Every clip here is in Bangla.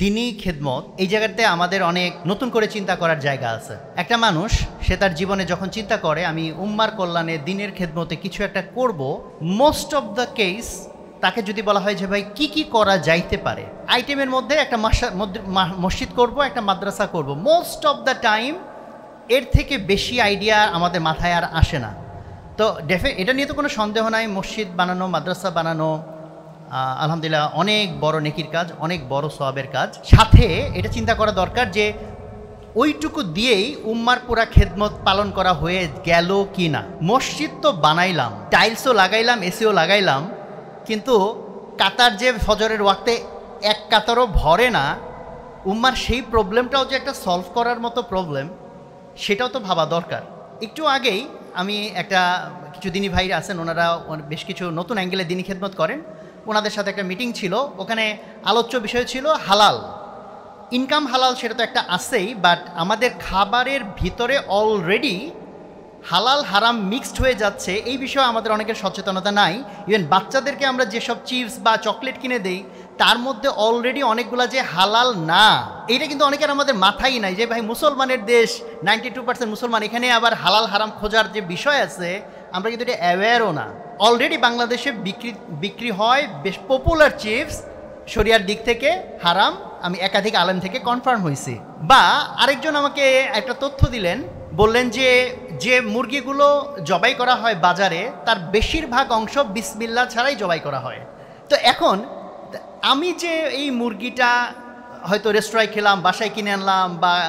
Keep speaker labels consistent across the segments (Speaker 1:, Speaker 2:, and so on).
Speaker 1: দিনী খেদমত এই জায়গাতে আমাদের অনেক নতুন করে চিন্তা করার জায়গা আছে। একটা মানুষ সে তার জীবনে যখন চিন্তা করে আমি উম্মার কল্যাণে দিনের খেদমতে কিছু একটা করব, মোস্ট অফ দ্য কেস তাকে যদি বলা হয় যে ভাই কি কি করা যাইতে পারে, আইটেমের মধ্যে একটা মসজিদ করব, একটা মাদ্রাসা করব, মোস্ট অফ দ্য টাইম এর থেকে বেশি আইডিয়া আমাদের মাথায় আর আসে না। তো এটা নিয়ে তো কোনো সন্দেহ নাই, মসজিদ বানানো, মাদ্রাসা বানানো আলহামদুলিল্লাহ অনেক বড় নেকির কাজ, অনেক বড় সওয়াবের কাজ। সাথে এটা চিন্তা করা দরকার যে ওইটুকু দিয়েই উম্মার পুরা খেদমত পালন করা হয়ে গেল কি না। মসজিদ তো বানাইলাম, টাইলসও লাগাইলাম, এসিও লাগাইলাম, কিন্তু কাতার যে ফজরের ওয়াক্তে এক কাতারও ভরে না, উম্মার সেই প্রবলেমটাও যে একটা সলভ করার মতো প্রবলেম, সেটাও তো ভাবা দরকার। একটু আগেই আমি কিছু দিনী ভাই আছেন, ওনারা বেশ কিছু নতুন অ্যাঙ্গেলে দিনী খেদমত করেন, ওনাদের সাথে একটা মিটিং ছিল। ওখানে আলোচ্য বিষয় ছিল হালাল ইনকাম। হালাল সেটা তো একটা আছেই, বাট আমাদের খাবারের ভিতরে অলরেডি হালাল হারাম মিক্সড হয়ে যাচ্ছে, এই বিষয়ে আমাদের অনেকের সচেতনতা নাই। ইভেন বাচ্চাদেরকে আমরা যেসব চিপস বা চকলেট কিনে দেই তার মধ্যে অলরেডি অনেকগুলো যে হালাল না, এইটা কিন্তু অনেকের আমাদের মাথায় নাই যে ভাই মুসলমানের দেশ, 92% মুসলমান, এখানে আবার হালাল হারাম খোঁজার যে বিষয় আছে আমরা কিন্তু এটা অ্যাওয়্যারও না। অলরেডি বাংলাদেশে বিক্রি হয় বেশ পপুলার চিপস, শরিয়ার দিক থেকে হারাম, আমি একাধিক আলেম থেকে কনফার্ম হয়েছি। বা আরেকজন আমাকে একটা তথ্য দিলেন, বললেন যে যে মুরগিগুলো জবাই করা হয় বাজারে তার বেশিরভাগ অংশ বিসমিল্লাহ ছাড়াই জবাই করা হয়। তো এখন আমি যে এই মুরগিটা হয়তো রেস্টুরেন্টে খেলাম, বাসায় কিনে আনলাম,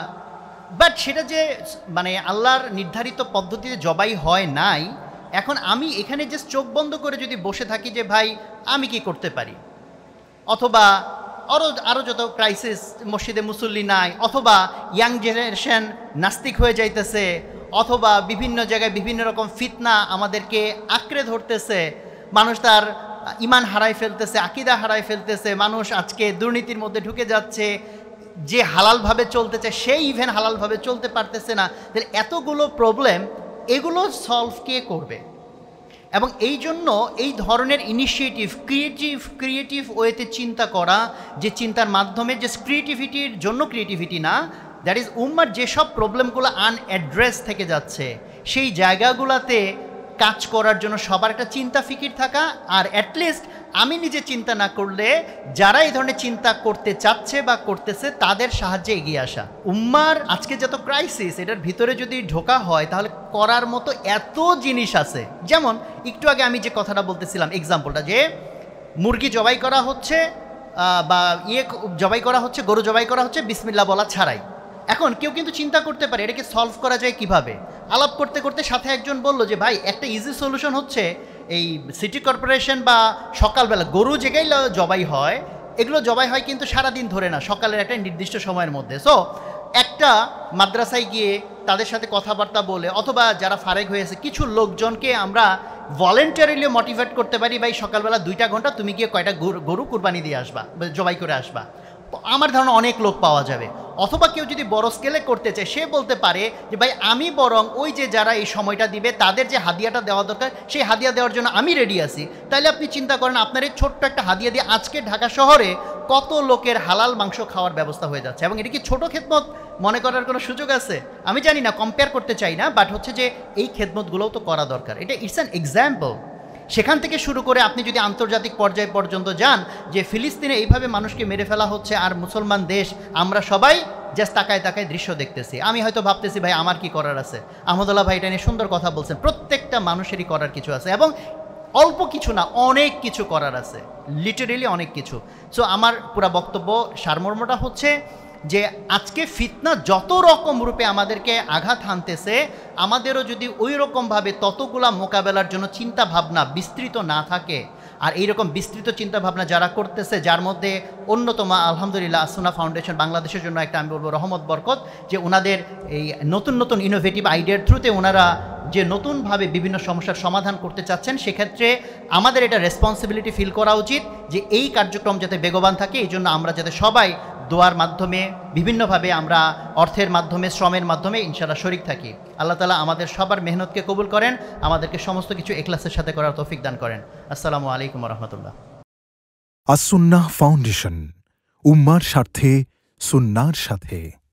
Speaker 1: বাট সেটা যে মানে আল্লাহর নির্ধারিত পদ্ধতিতে জবাই হয় নাই, এখন আমি এখানে যে চোখ বন্ধ করে যদি বসে থাকি যে ভাই আমি কি করতে পারি, অথবা আরও যত ক্রাইসিস, মসজিদে মুসল্লি নাই, অথবা ইয়াং জেনারেশন নাস্তিক হয়ে যাইতেছে, অথবা বিভিন্ন জায়গায় বিভিন্ন রকম ফিতনা আমাদেরকে আঁকড়ে ধরতেছে, মানুষ তার ইমান হারায় ফেলতেছে, আকিদা হারায় ফেলতেছে, মানুষ আজকে দুর্নীতির মধ্যে ঢুকে যাচ্ছে, যে হালালভাবে চলতে চায় সেই ইভেন হালালভাবে চলতে পারতেছে না। তাহলে এতগুলো প্রবলেম, এগুলো সলভ কে করবে? এবং এই জন্য এই ধরনের ইনিশিয়েটিভ, ক্রিয়েটিভ ওয়েতে চিন্তা করা, যে চিন্তার মাধ্যমে যে ক্রিয়েটিভিটির জন্য ক্রিয়েটিভিটি না, দ্যাট ইজ উম্মার যেসব প্রবলেমগুলো আনঅ্যাড্রেস থেকে যাচ্ছে সেই জায়গাগুলোতে কাজ করার জন্য সবার একটা চিন্তা ফিকির থাকা, আর অ্যাটলিস্ট আমি নিজে চিন্তা না করলে যারা এই ধরনের চিন্তা করতে চাচ্ছে বা করতেছে তাদের সাহায্যে এগিয়ে আসা। উম্মার আজকে যত ক্রাইসিস, এটার ভিতরে যদি ঢোকা হয় তাহলে করার মতো এত জিনিস আছে। যেমন একটু আগে আমি যে কথাটা বলতেছিলাম, এক্সাম্পলটা, যে মুরগি জবাই করা হচ্ছে বা জবাই করা হচ্ছে, গরু জবাই করা হচ্ছে বিসমিল্লাহ বলা ছাড়াই। এখন কেউ কিন্তু চিন্তা করতে পারে এটাকে সলভ করা যায় কিভাবে। আলাপ করতে করতে সাথে একজন বলল যে ভাই একটা ইজি সলিউশন হচ্ছে এই সিটি কর্পোরেশন বা সকালবেলা গরু যেগুলো জবাই হয়, এগুলো জবাই হয় কিন্তু সারাদিন ধরে না, সকালের একটা নির্দিষ্ট সময়ের মধ্যে। সো একটা মাদ্রাসায় গিয়ে তাদের সাথে কথাবার্তা বলে, অথবা যারা ফারেক হয়েছে কিছু লোকজনকে আমরা ভলেন্টারিলি মোটিভেট করতে পারি, ভাই সকালবেলা 2 ঘন্টা তুমি গিয়ে কয়টা গরু কুরবানি দিয়ে আসবা, জবাই করে আসবা, আমার ধারণা অনেক লোক পাওয়া যাবে। অথবা কেউ যদি বড় স্কেলে করতে চায়, সে বলতে পারে যে ভাই আমি বরং ওই যে যারা এই সময়টা দিবে তাদের যে হাদিয়াটা দেওয়া দরকার সেই হাদিয়া দেওয়ার জন্য আমি রেডি আছি। তাইলে আপনি চিন্তা করেন আপনার এই ছোট্ট একটা হাদিয়া দিয়ে আজকে ঢাকা শহরে কত লোকের হালাল মাংস খাওয়ার ব্যবস্থা হয়ে যাচ্ছে। এবং এটা কি ছোটো খেদমত মনে করার কোনো সুযোগ আছে? আমি জানি না, কম্পেয়ার করতে চাই না, বাট হচ্ছে যে এই খেদমতগুলোও তো করা দরকার। এটা ইটস অ্যান এক্সাম্পল। সেখান থেকে শুরু করে আপনি যদি আন্তর্জাতিক পর্যায় পর্যন্ত যান, যে ফিলিস্তিনে এইভাবে মানুষকে মেরে ফেলা হচ্ছে, আর মুসলমান দেশ আমরা সবাই জাস্ট তাকায় তাকায় দৃশ্য দেখতেছি। আমি হয়তো ভাবতেছি ভাই আমার কি করার আছে। আহমদুল্লাহ ভাই এটা নিয়ে সুন্দর কথা বলছেন, প্রত্যেকটা মানুষেরই করার কিছু আছে, এবং অল্প কিছু না, অনেক কিছু করার আছে, লিটারেলি অনেক কিছু। সো আমার পুরা বক্তব্য সারমর্মটা হচ্ছে যে আজকে ফিতনা যত রকম রূপে আমাদেরকে আঘাত হানতেছে, আমাদেরও যদি ওই রকমভাবে ততগুলা মোকাবেলার জন্য চিন্তা ভাবনা বিস্তৃত না থাকে, আর এইরকম বিস্তৃত চিন্তা ভাবনা যারা করতেছে, যার মধ্যে অন্যতম আলহামদুলিল্লাহ আসুনা ফাউন্ডেশন বাংলাদেশের জন্য একটা আমি বলবো রহমত বরকত, যে ওনাদের এই নতুন নতুন ইনোভেটিভ আইডিয়ার থ্রুতে ওনারা যে নতুনভাবে বিভিন্ন সমস্যার সমাধান করতে চাচ্ছেন, সেক্ষেত্রে আমাদের এটা রেসপন্সিবিলিটি ফিল করা উচিত যে এই কার্যক্রম যাতে বেগবান থাকে, এই জন্য আমরা যাতে সবাই দোয়ার মাধ্যমে, বিভিন্নভাবে আমরা অর্থের মাধ্যমে, শ্রমের মাধ্যমে ইনশাআল্লাহ শরীক থাকি। আল্লাহ তাআলা আমাদের সবার মেহনতকে কবুল করেন, আমাদেরকে সমস্ত কিছু ইখলাসের সাথে করার তৌফিক দান করেন। আসসালামু আলাইকুম ওয়া রাহমাতুল্লাহ।
Speaker 2: আস-সুন্নাহ ফাউন্ডেশন, উম্মার স্বার্থে, সুন্নাহর সাথে।